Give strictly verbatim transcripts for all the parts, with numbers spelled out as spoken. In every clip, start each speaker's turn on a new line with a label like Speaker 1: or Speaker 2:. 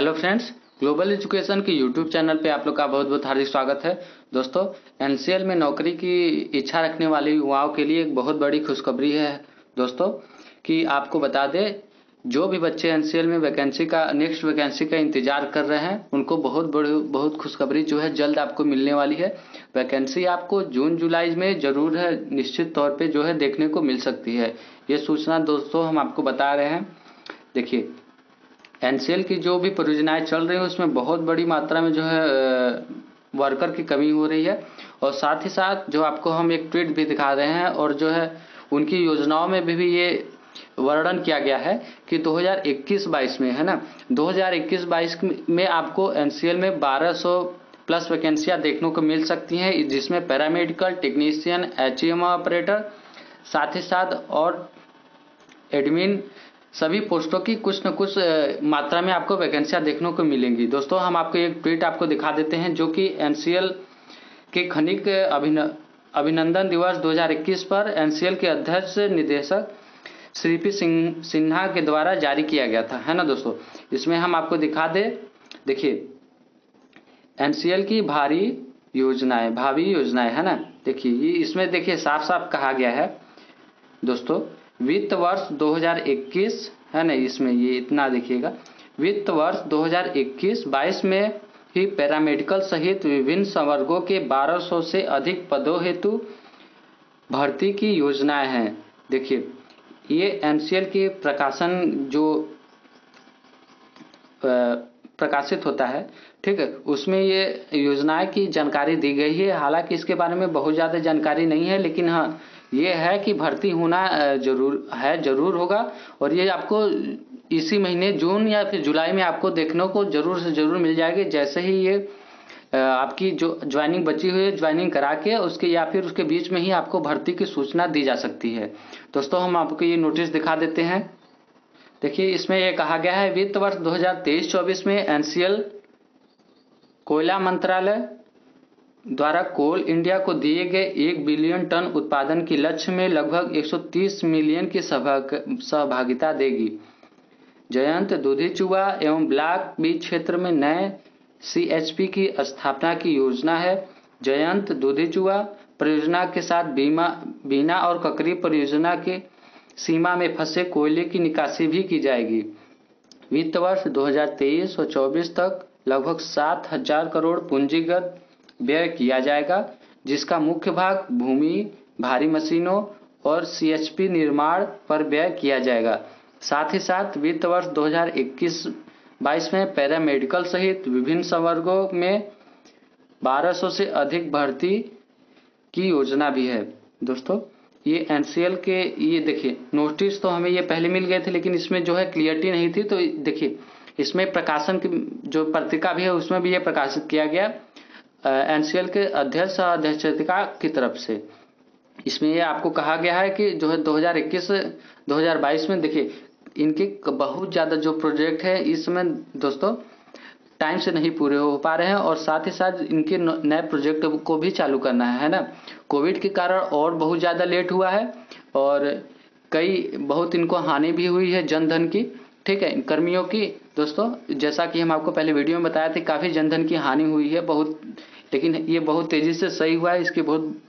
Speaker 1: Hello friends, global education के YouTube channel पे आप लोग का बहुत बहुत हार्दिक स्वागत है। दोस्तों, एनसीएल में नौकरी की इच्छा रखने वाले युवाओं के लिए एक बहुत बड़ी खुशखबरी है दोस्तों कि आपको बता दें, जो भी बच्चे एनसीएल में वैकेंसी का नेक्स्ट वैकेंसी का इंतजार कर रहे हैं उनको बहुत बड़ी बहुत खुशखबरी जो है जल्द आपको मिलने वाली है। वैकेंसी आपको जून जुलाई में जरूर है निश्चित तौर पे जो है देखने को मिल सकती है। ये सूचना दोस्तों हम आपको बता रहे हैं। देखिए, एनसीएल की जो भी परियोजनाएं चल रही है उसमें बहुत बड़ी मात्रा में जो है वर्कर की कमी हो रही है, और साथ ही साथ जो आपको हम एक ट्वीट भी दिखा रहे हैं और जो है उनकी योजनाओं में भी, भी ये वर्णन किया गया है कि दो हज़ार इक्कीस बाईस में है ना दो हज़ार इक्कीस बाईस में आपको एनसीएल में बारह सौ प्लस वैकेंसियां देखने को मिल सकती हैं, जिसमें पैरामेडिकल टेक्नीशियन, एचईएम ऑपरेटर, साथ ही साथ और एडमिन सभी पोस्टों की कुछ न कुछ मात्रा में आपको वैकेंसियां देखने को मिलेंगी। दोस्तों, हम आपको एक ट्वीट आपको दिखा देते हैं जो कि एनसीएल के खनिक अभिनंदन दिवस दो हज़ार इक्कीस पर एनसीएल के अध्यक्ष निदेशक श्री पी सिंह सिन्हा के द्वारा जारी किया गया था, है ना दोस्तों। इसमें हम आपको दिखा दे, देखिए एनसीएल की भारी योजनाएं भावी योजनाएं है ना। देखिए, ये इसमें देखिए साफ साफ कहा गया है दोस्तों, वित्त वर्ष दो हज़ार इक्कीस है ना, इसमें ये इतना देखिएगा, वित्त वर्ष दो हज़ार इक्कीस बाईस में ही पैरामेडिकल सहित विभिन्न संवर्गों के बारह सौ से अधिक पदों हेतु भर्ती की योजनाएं हैं। देखिए, ये एनसीएल की प्रकाशन जो प्रकाशित होता है, ठीक है, उसमें ये योजनाएं की जानकारी दी गई है। हालांकि इसके बारे में बहुत ज़्यादा जानकारी नहीं है, लेकिन हाँ ये है कि भर्ती होना जरूर है जरूर होगा, और ये आपको इसी महीने जून या फिर जुलाई में आपको देखने को जरूर से जरूर मिल जाएगी। जैसे ही ये आपकी जो ज्वाइनिंग बची हुई है, ज्वाइनिंग करा के उसके या फिर उसके बीच में ही आपको भर्ती की सूचना दी जा सकती है। दोस्तों, हम आपको ये नोटिस दिखा देते हैं। देखिए, इसमें यह कहा गया है, वित्त वर्ष दो हज़ार तेईस चौबीस में एनसीएल कोयला मंत्रालय द्वारा कोल इंडिया को दिए गए एक बिलियन टन उत्पादन की लक्ष्य में लगभग एक सौ तीस मिलियन की सहभागिता देगी। जयंत दुधीचुआ एवं ब्लॉक बी क्षेत्र में नए सीएचपी की स्थापना की योजना है। जयंत दुधीचुआ परियोजना के साथ बीमा बीना और ककरी परियोजना के सीमा में फंसे कोयले की निकासी भी की जाएगी। वित्त वर्ष दो हज़ार तेईस और चौबीस तक लगभग सात हजार करोड़ पूंजीगत व्यय किया जाएगा, जिसका मुख्य भाग भूमि, भारी मशीनों और सीएचपी निर्माण पर व्यय किया जाएगा। साथ ही साथ वित्त वर्ष दो हज़ार इक्कीस बाईस में पैरामेडिकल सहित विभिन्न संवर्गों में बारह सौ से अधिक भर्ती की योजना भी है। दोस्तों, ये एनसीएल के ये देखिए नोटिस तो हमें ये पहले मिल गए थे, लेकिन इसमें जो है क्लियरिटी नहीं थी। तो देखिए, इसमें प्रकाशन की जो पत्रिका भी है उसमें भी ये प्रकाशित किया गया एनसीएल के अध्यक्ष अध्यक्षता की तरफ से। इसमें ये आपको कहा गया है कि जो है दो हज़ार इक्कीस दो हज़ार बाईस में देखिए इनके बहुत ज़्यादा जो प्रोजेक्ट है इस समय दोस्तों टाइम से नहीं पूरे हो पा रहे हैं, और साथ ही साथ इनके नए प्रोजेक्ट को भी चालू करना है है ना। कोविड के कारण और बहुत ज़्यादा लेट हुआ है, और कई बहुत इनको हानि भी हुई है जनधन की, ठीक है, कर्मियों की। दोस्तों, जैसा कि हम आपको पहले वीडियो में बताया था, काफ़ी जनधन की हानि हुई है बहुत, लेकिन ये बहुत तेज़ी से सही हुआ है। इसकी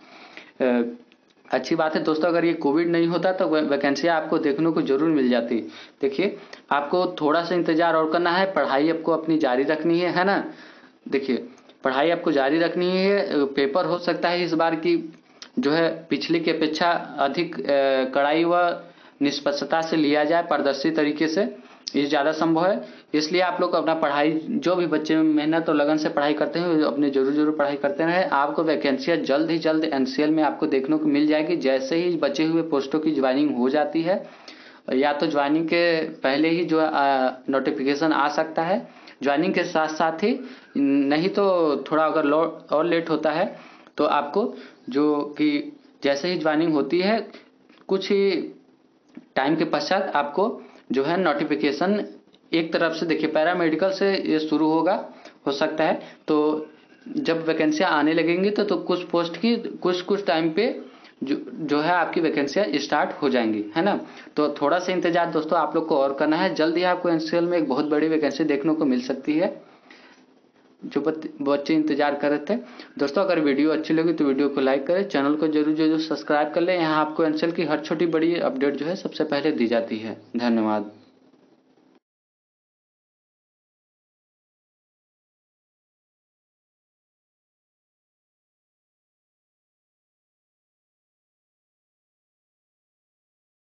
Speaker 1: बहुत अच्छी बात है दोस्तों। अगर ये कोविड नहीं होता तो वैकेंसियाँ आपको देखने को जरूर मिल जाती। देखिए, आपको थोड़ा सा इंतजार और करना है, पढ़ाई आपको अपनी जारी रखनी है है ना। देखिए, पढ़ाई आपको जारी रखनी है। पेपर हो सकता है इस बार की जो है पिछले की अपेक्षा अधिक कड़ाई व निष्पक्षता से लिया जाए, पारदर्शी तरीके से, ये ज़्यादा संभव है। इसलिए आप लोग अपना पढ़ाई, जो भी बच्चे मेहनत और लगन से पढ़ाई करते हैं अपने जरूर जरूर पढ़ाई करते रहें। आपको वैकेंसियाँ जल्द ही जल्द एनसीएल में आपको देखने को मिल जाएगी। जैसे ही बचे हुए पोस्टों की ज्वाइनिंग हो जाती है, या तो ज्वाइनिंग के पहले ही जो नोटिफिकेशन आ सकता है, ज्वाइनिंग के साथ साथ ही, नहीं तो थोड़ा अगर और लेट होता है तो आपको जो कि जैसे ही ज्वाइनिंग होती है कुछ ही टाइम के पश्चात आपको जो है नोटिफिकेशन एक तरफ से, देखिए पैरामेडिकल से ये शुरू होगा, हो सकता है। तो जब वैकेंसियाँ आने लगेंगी तो तो कुछ पोस्ट की कुछ कुछ टाइम पे जो जो है आपकी वैकेंसियाँ स्टार्ट हो जाएंगी, है ना। तो थोड़ा सा इंतजार दोस्तों आप लोग को और करना है, जल्द ही आपको एनएससीएल में एक बहुत बड़ी वैकेंसी देखने को मिल सकती है जो बच्चे इंतजार कर रहे थे। दोस्तों अगर वीडियो अच्छी लगी तो वीडियो को लाइक करें, चैनल को जरूर जो सब्सक्राइब कर लें। यहाँ आपको एनएससीएल की हर छोटी बड़ी अपडेट जो है सबसे पहले दी जाती है। धन्यवाद।